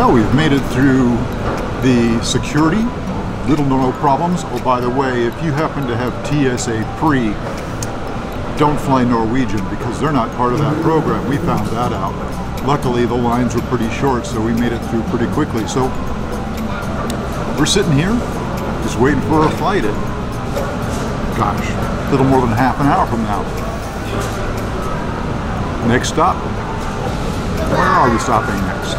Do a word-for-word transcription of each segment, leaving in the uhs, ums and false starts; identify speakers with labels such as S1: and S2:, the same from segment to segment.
S1: So we've made it through the security, little to no problems. Oh, by the way, if you happen to have T S A pre, don't fly Norwegian because they're not part of that program. We found that out. Luckily, the lines were pretty short, so we made it through pretty quickly. So we're sitting here, just waiting for our flight at, gosh, a little more than half an hour from now. Next stop, where are we stopping next?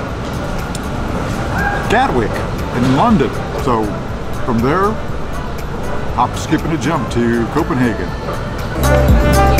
S1: Gatwick in London. So from there, hop, skip, and a jump to Copenhagen.